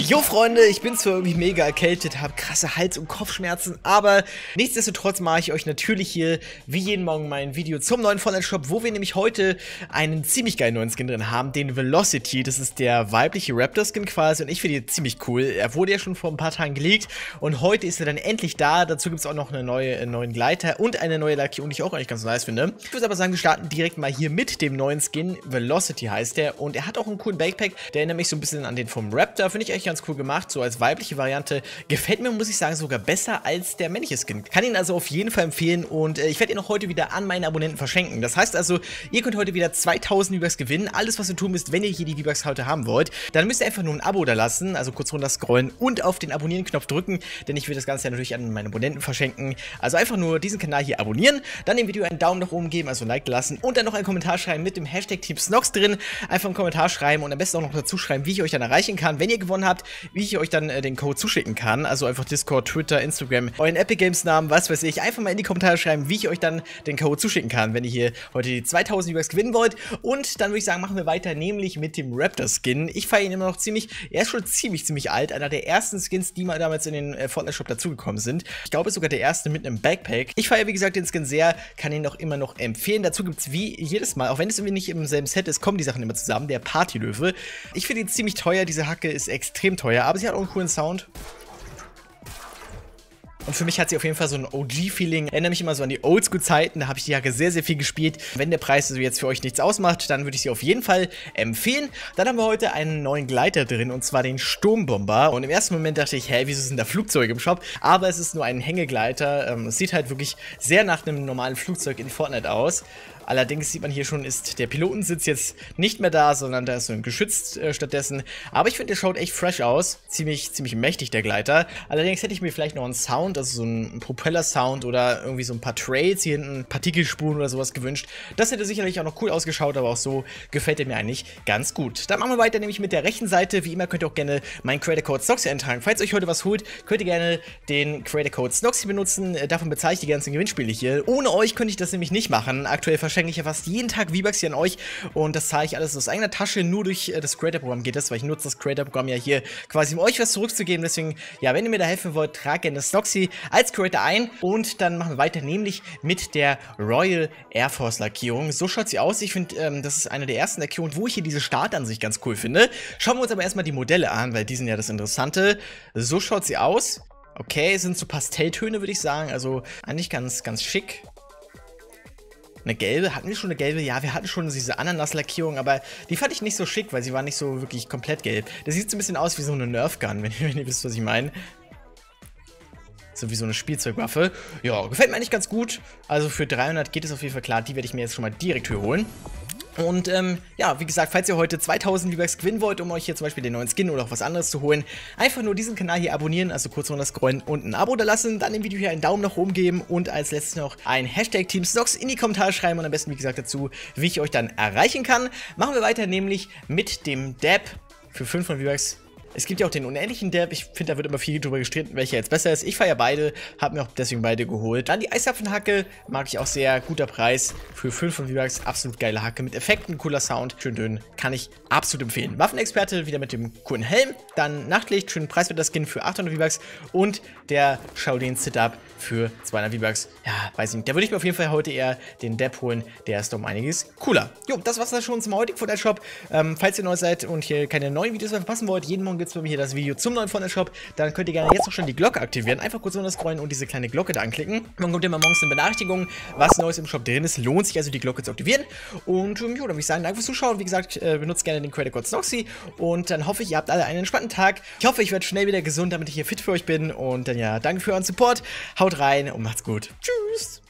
Jo Freunde, ich bin zwar irgendwie mega erkältet, habe krasse Hals- und Kopfschmerzen, aber nichtsdestotrotz mache ich euch natürlich hier wie jeden Morgen mein Video zum neuen Fortnite-Shop, wo wir nämlich heute einen ziemlich geilen neuen Skin drin haben, den Velocity. Das ist der weibliche Raptor-Skin quasi und ich finde ihn ziemlich cool. Er wurde ja schon vor ein paar Tagen geleakt und heute ist er dann endlich da. Dazu gibt es auch noch einen neuen Gleiter und eine neue Lackierung, die ich auch eigentlich ganz nice finde. Ich würde aber sagen, wir starten direkt mal hier mit dem neuen Skin. Velocity heißt der und er hat auch einen coolen Backpack, der erinnert mich so ein bisschen an den vom Raptor, finde ich echt ganz cool gemacht, so als weibliche Variante. Gefällt mir, muss ich sagen, sogar besser als der männliche Skin. Kann ihn also auf jeden Fall empfehlen und ich werde ihn auch heute wieder an meine Abonnenten verschenken. Das heißt also, ihr könnt heute wieder 2000 V-Bucks gewinnen. Alles, was ihr tun müsst, wenn ihr hier die V-Bucks heute haben wollt, dann müsst ihr einfach nur ein Abo da lassen, also kurz runter scrollen und auf den Abonnieren-Knopf drücken, denn ich will das Ganze ja natürlich an meine Abonnenten verschenken. Also einfach nur diesen Kanal hier abonnieren, dann dem Video einen Daumen nach oben geben, also ein Like lassen und dann noch einen Kommentar schreiben mit dem Hashtag Team Snox drin. Einfach einen Kommentar schreiben und am besten auch noch dazu schreiben, wie ich euch dann erreichen kann, wenn ihr gewonnen habt, wie ich euch dann den Code zuschicken kann. Also einfach Discord, Twitter, Instagram, euren Epic Games Namen, was weiß ich. Einfach mal in die Kommentare schreiben, wie ich euch dann den Code zuschicken kann, wenn ihr hier heute die 2000 V-Bucks gewinnen wollt. Und dann würde ich sagen, machen wir weiter, nämlich mit dem Raptor Skin. Ich feiere ihn immer noch ziemlich, er ist schon ziemlich alt. Einer der ersten Skins, die mal damals in den Fortnite Shop dazugekommen sind. Ich glaube, sogar der erste mit einem Backpack. Ich feiere, wie gesagt, den Skin sehr, kann ihn auch immer noch empfehlen. Dazu gibt es wie jedes Mal, auch wenn es irgendwie nicht im selben Set ist, kommen die Sachen immer zusammen. Der Partylöwe. Ich finde ihn ziemlich teuer, diese Hacke ist extrem teuer, aber sie hat auch einen coolen Sound. Und für mich hat sie auf jeden Fall so ein OG-Feeling. Erinnere mich immer so an die Oldschool-Zeiten, da habe ich die Jacke sehr viel gespielt. Wenn der Preis also jetzt für euch nichts ausmacht, dann würde ich sie auf jeden Fall empfehlen. Dann haben wir heute einen neuen Gleiter drin, und zwar den Sturmbomber. Und im ersten Moment dachte ich, hä, wieso sind da Flugzeuge im Shop? Aber es ist nur ein Hängegleiter. Es sieht halt wirklich sehr nach einem normalen Flugzeug in Fortnite aus. Allerdings sieht man hier schon, ist der Pilotensitz jetzt nicht mehr da, sondern da ist so ein Geschütz stattdessen. Aber ich finde, der schaut echt fresh aus. Ziemlich mächtig, der Gleiter. Allerdings hätte ich mir vielleicht noch einen Sound, also so einen Propeller-Sound oder irgendwie so ein paar Trails hier hinten, Partikelspuren oder sowas gewünscht. Das hätte sicherlich auch noch cool ausgeschaut, aber auch so gefällt er mir eigentlich ganz gut. Dann machen wir weiter, nämlich mit der rechten Seite. Wie immer könnt ihr auch gerne meinen Creator Code Snoxy eintragen. Falls ihr euch heute was holt, könnt ihr gerne den Creator Code Snoxy benutzen. Davon bezahle ich die ganzen Gewinnspiele hier. Ohne euch könnte ich das nämlich nicht machen. Aktuell verschenke ich ja fast jeden Tag V-Bucks hier an euch und das zahle ich alles aus eigener Tasche. Nur durch das Creator-Programm geht das, weil ich nutze das Creator-Programm ja hier quasi, um euch was zurückzugeben. Deswegen, ja, wenn ihr mir da helfen wollt, tragt gerne Snoxy als Creator ein und dann machen wir weiter, nämlich mit der Royal Air Force Lackierung. So schaut sie aus. Ich finde, das ist eine der ersten Lackierungen, wo ich hier diese Startansicht ganz cool finde. Schauen wir uns aber erstmal die Modelle an, weil die sind ja das Interessante. So schaut sie aus. Okay, sind so Pastelltöne, würde ich sagen. Also eigentlich ganz schick. Eine gelbe, hatten wir schon eine gelbe? Ja, wir hatten schon diese Ananas-Lackierung, aber die fand ich nicht so schick, weil sie war nicht so wirklich komplett gelb. Das sieht so ein bisschen aus wie so eine Nerf-Gun, wenn ihr wisst, was ich meine. So wie so eine Spielzeugwaffe. Ja, gefällt mir eigentlich ganz gut. Also für 300 geht es auf jeden Fall klar. Die werde ich mir jetzt schon mal direkt hier holen. Und ja, wie gesagt, falls ihr heute 2000 V-Bucks gewinnen wollt, um euch hier zum Beispiel den neuen Skin oder auch was anderes zu holen, einfach nur diesen Kanal hier abonnieren, also kurz runter scrollen und ein Abo da lassen, dann dem Video hier einen Daumen nach oben geben und als letztes noch ein Hashtag Team Snox in die Kommentare schreiben und am besten, wie gesagt, dazu, wie ich euch dann erreichen kann. Machen wir weiter nämlich mit dem Dab für 500 V-Bucks. Es gibt ja auch den unendlichen Dab. Ich finde, da wird immer viel drüber gestritten, welcher jetzt besser ist. Ich feiere beide, habe mir auch deswegen beide geholt. Dann die Eiszapfenhacke, mag ich auch sehr. Guter Preis für 500 V-Bucks. Absolut geile Hacke mit Effekten, cooler Sound, schön dünn. Kann ich absolut empfehlen. Waffenexperte wieder mit dem coolen Helm. Dann Nachtlicht, schön preiswerter Skin für 800 V-Bucks. Und der Shaolin Sit-Up für 200 V-Bucks. Ja, weiß ich nicht. Da würde ich mir auf jeden Fall heute eher den Dab holen. Der ist um einiges cooler. Jo, das war's dann schon zum heutigen Fortnite Shop. Falls ihr neu seid und hier keine neuen Videos mehr verpassen wollt, jeden Morgen gibt es bei mir hier das Video zum neuen Fortnite Shop, dann könnt ihr gerne jetzt auch schon die Glocke aktivieren. Einfach kurz runter scrollen und diese kleine Glocke da anklicken. Dann kommt immer morgens eine Benachrichtigung, was Neues im Shop drin ist. Lohnt sich also, die Glocke zu aktivieren. Und jo, dann würde ich sagen, danke fürs Zuschauen. Wie gesagt, benutzt gerne den Creator Code Snoxy. Und dann hoffe ich, ihr habt alle einen entspannten Tag. Ich hoffe, ich werde schnell wieder gesund, damit ich hier fit für euch bin. Und dann ja, danke für euren Support. Haut rein und macht's gut. Tschüss!